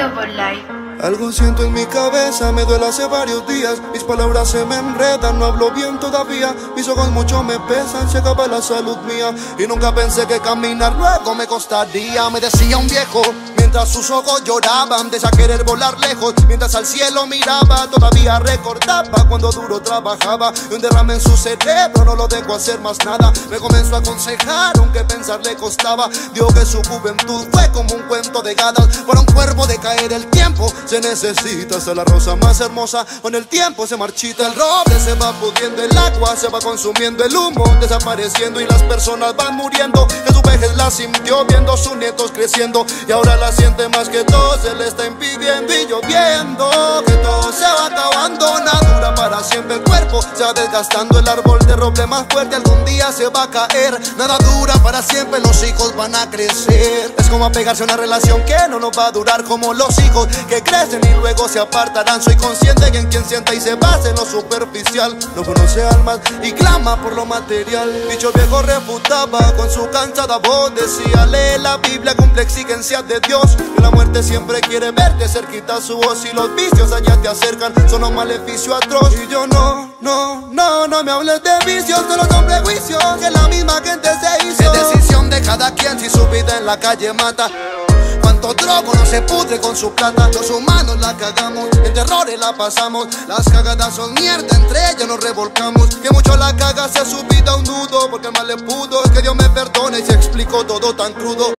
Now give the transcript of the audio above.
Double Life. Algo siento en mi cabeza, me duele hace varios días. Mis palabras se me enredan, no hablo bien todavía. Mis ojos mucho me pesan, se acaba la salud mía. Y nunca pensé que caminar luego me costaría. Me decía un viejo, mientras sus ojos lloraban, desea querer volar lejos. Mientras al cielo miraba, todavía recordaba cuando duro trabajaba. Y un derrame en su cerebro no lo dejó hacer más nada. Me comenzó a aconsejar, aunque pensar le costaba. Dijo que su juventud fue como un cuento de hadas. Para un cuervo de caer el tiempo se necesita, ser la rosa más hermosa, con el tiempo se marchita. El roble se va pudiendo, el agua se va consumiendo, el humo desapareciendo y las personas van muriendo. En su vejez la sintió viendo sus nietos creciendo y ahora la siente más que todo se le está impidiendo. Y yo viendo que todo se va acabando, nada dura para siempre, el cuerpo se va desgastando. El árbol de roble más fuerte algún día se va a caer, nada dura para siempre, los hijos van a crecer. Es como apegarse a una relación que no nos va a durar, como los hijos que crecen y luego se apartarán. Soy consciente que en quien sienta y se basa en lo superficial no conoce almas y clama por lo material. Dicho viejo refutaba con su cansada voz, decía: lee la Biblia, cumple exigencias de Dios, que la muerte siempre quiere verte cerquita su voz. Y los vicios allá te acercan, son un maleficio atroz. Y yo no me hables de vicios, solo son prejuicios que la misma gente se hizo. Es decisión de cada quien si su vida en la calle mata. Cuánto drogo no se pudre con su plata. Los humanos la cagamos, en terrores la pasamos. Las cagadas son mierda, entre ellas nos revolcamos. Que mucho la caga, se su vida un nudo, porque el mal le pudo. Que Dios me perdone y se explicó todo tan crudo.